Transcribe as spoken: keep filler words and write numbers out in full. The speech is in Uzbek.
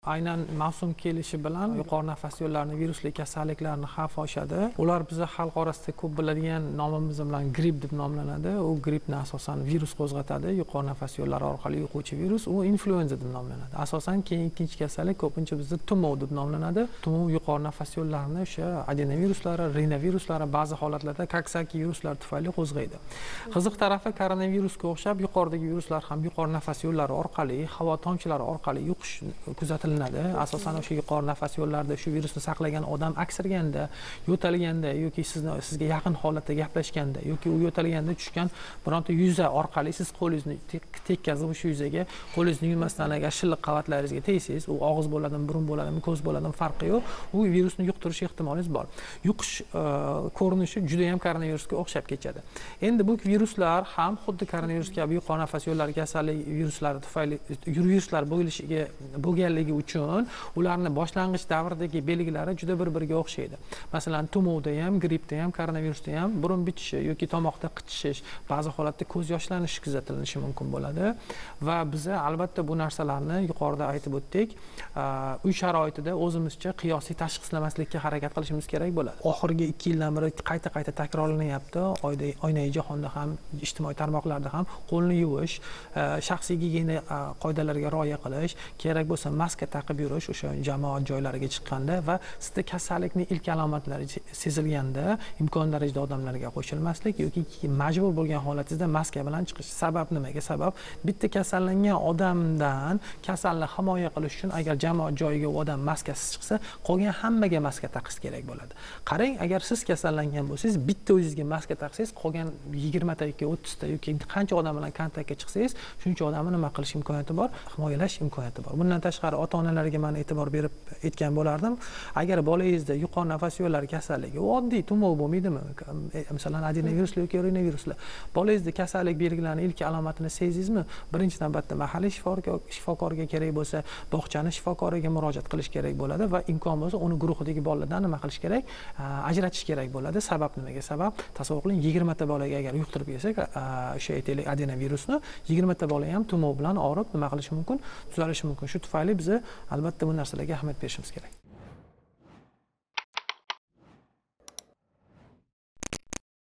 aynan mavsum kelishi bilan yuqori nafas yo'llarini virusli kasalliklarni xavfi oshadi. Ular biza xalq orasida ko'p biladigan nomimiz bilan gripp deb nomlanadi. U grippni asosan virus qo'zg'atadi. Yuqori nafas yo'llari orqali yuquvchi virus. U influenza deb nomlanadi. Asosan keyin ikkinchi kasallik ko'pincha bizda tumov deb nomlanadi. Tumov yuqori nafas yo'llarini o'sha adenoviruslari, rinoviruslari, ba'zi holatlarda koksaki viruslar tufayli qo'zg'aydi. Qiziq tarafi koronavirusga o'xshab yuqoridagi viruslar ham yuqori nafas yo'llari orqali, havo tomchilari orqali yuqish kuzatiladi. Asosan o'sha yuqori nafas yo'llarida shu virusni saqlagan odam aksirganda, yo'talganda yoki sizni sizga yaqin holatda gaplashganda yoki u yo'talganda tushgan bironta yuza orqali siz qo'lingizni tekkazib o'sha yuzaga qo'lingizni yuvmasdan agar shilliq qavatlaringizga tegsangiz, u og'iz bo'ladimi, burun bo'ladimi, ko'z bo'ladimi farqi yo'q. U virusni yuqtirish ehtimolingiz bor. Yuqish ko'rinishi juda ham koronavirusga o'xshab ketadi. Endi bu viruslar ham xuddi koronavirus kabi yuqori nafas yo'llari kasalligi viruslari tufayli viruslar bo'lishiga bo'lganligi uchun ularni boshlang'ich davrdagi belgilari juda bir-biriga o'xshaydi. Masalan, tumovda ham, grippda ham, koronavirusda ham burun bitishi yoki tomoqda qichishish, ba'zi holatda ko'z yoshlanishi kuzatilinishi mumkin bo'ladi va biz albatta bu narsalarni yuqorida aytib o'tdik, uy sharoitida o'zimizcha qiyosiy tashxislamaslikka harakat qilishimiz kerak bo'ladi. Oxirgi ikki yildan beri qayta-qayta takrorlanyapti. Oynaviy jahonda ham, ijtimoiy tarmoqlarda ham qo'lni yuvish, shaxsiy gigiyena qoidalariga rioya qilish, kerak bo'lsa maska taqib yurish o'sha jamoat joylariga chiqqanda va sizda kasallikning ilk alomatlari sezilganda imkon darajada odamlarga qo'shilmaslik yoki majbur bo'lgan holatingizda maska bilan chiqish. Sabab nimaga? Sabab bitta kasallangan odamdan kasalni himoya qilish uchun agar jamoat joyiga u odam maskasiz chiqsa, qolgan hammaga maska taqish kerak bo'ladi. Qarang, agar siz kasallangan bo'lsangiz, bitta o'zingizga maska taqsangiz, qolgan yigirma ta yoki o'ttiz ta yoki qancha odam bilan kontaktga chiqsangiz, shuncha odamni nima qilish imkoniyati bor? Himoyalash imkoniyati bor. Bundan tashqari ota-onalarga men e'tibor berib aytgan bo'lardim. Agar bolangizda yuqori nafas yo'llari kasalligi, u oddiy tumov bo'lmaydimi? Masalan, adenovirusli yoki rinovirusli. Bolangizda kasallik belgilarini ilk alomatini sezingizmi? Birinchi navbatda mahalliy shifokorga kerak bo'lsa, bog'chani shifokoriga murojaat qilish kerak bo'ladi va imkon bo'lsa uni guruhidagi bolalardan nima qilish kerak? Ajratish kerak bo'ladi. Sabab nimaga? Sabab tasavvur qiling, yigirma ta bolaga agar yuqtirib kelsak, o'sha aytaylik adenovirusni, yigirma ta bola ham tumov bilan og'rib nima qilishi mumkin? Tuzalishi mumkin. Shu tufayli biz albatta bu narsalarga ahamiyat berishimiz kerak.